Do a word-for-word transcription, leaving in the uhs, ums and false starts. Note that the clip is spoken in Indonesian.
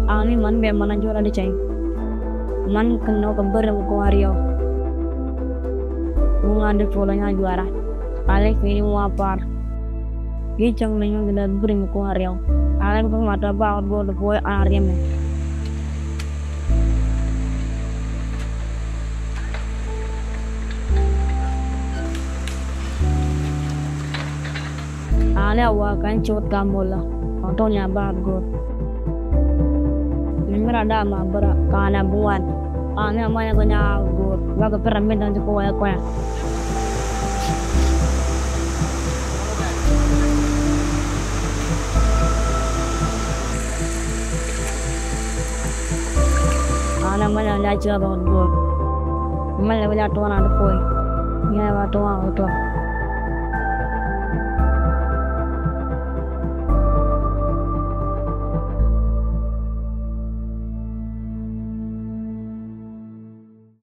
Ani man be mana jora di cai. Man keno keber ko ario. Bunga de polanya juara. Ale kini mu apar. Gicang lenyo gila bring ko ario. Ale ko mata ba bo de boy ario me. Ale awa kan chot kamola. Otonya ba go. Mira dama bara kana buan. Ana maya gonya go. Waga pyramid dan ko ya ko ya. Ana maya la cha ba go. Mala wala to na ko. Ya wa to wa to.